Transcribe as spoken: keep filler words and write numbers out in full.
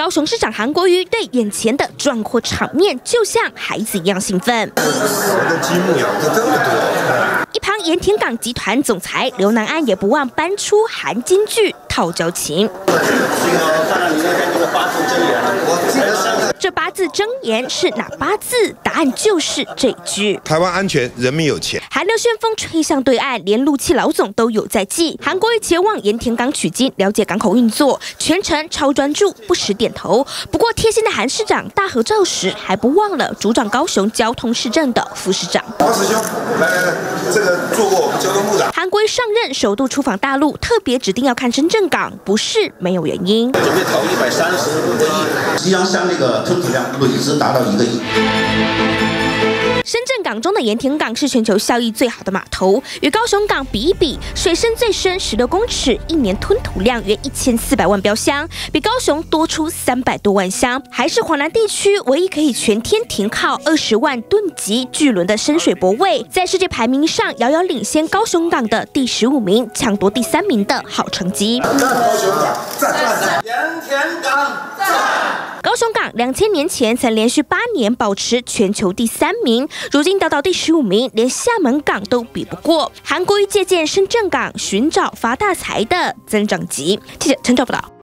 高雄市长韩国瑜对眼前的壮阔场面，就像孩子一样兴奋。 我的积木养的这么多。 一旁盐田港集团总裁刘南安也不忘搬出韩金句套交情。这八字真言是哪八字？答案就是这一句： 台湾安全，人民有钱。 韩流旋风吹向对岸，连陆气老总都有在记。韩国瑜前往盐田港取经，了解港口运作，全程超专注，不时点头。不过贴心的韩市长大合照时，还不忘了主掌高雄交通市政的副市长。 王师兄，来来来，这个做过我们交通部长。 韩国瑜上任首度出访大陆，特别指定要看深圳港，不是没有原因。 准备投一百三十五个亿，即将向那个吞吐量累值达到一个亿。 深圳港中的盐田港是全球效益最好的码头，与高雄港比一比，水深最深十六公尺，一年吞吐量约一千四百万标箱，比高雄多出三百多万箱，还是华南地区唯一可以全天停靠二十万吨级巨轮的深水泊位，在世界排名上遥遥领先高雄港的第十五名，抢夺第三名的好成绩。 高雄港赞赞， 盐田港赞。 高雄港两千年前曾连续八年保持全球第三名，如今掉到第十五名，连厦门港都比不过。韩国瑜借鉴深圳港，寻找发大财的增长极。记者陈照报道。